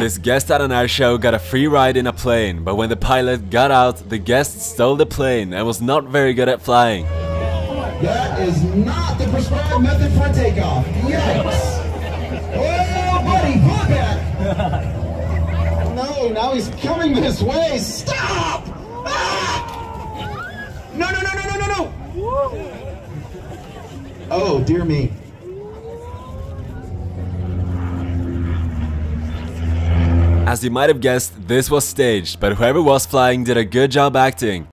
This guest at an airshow got a free ride in a plane, but when the pilot got out, the guest stole the plane and was not very good at flying. That is not the prescribed method for a takeoff. Yikes! Oh, buddy, pull it back! No, now he's coming this way. Stop! Ah! No, no, no, no, no, no, no! Oh, dear me. As you might have guessed, this was staged, but whoever was flying did a good job acting.